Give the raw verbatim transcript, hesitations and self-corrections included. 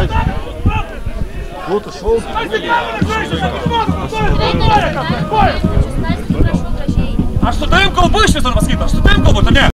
Būtų šauk. Aš su tavim kalbu iš viso pasakyti, aš su tavim kalbu, tu ne?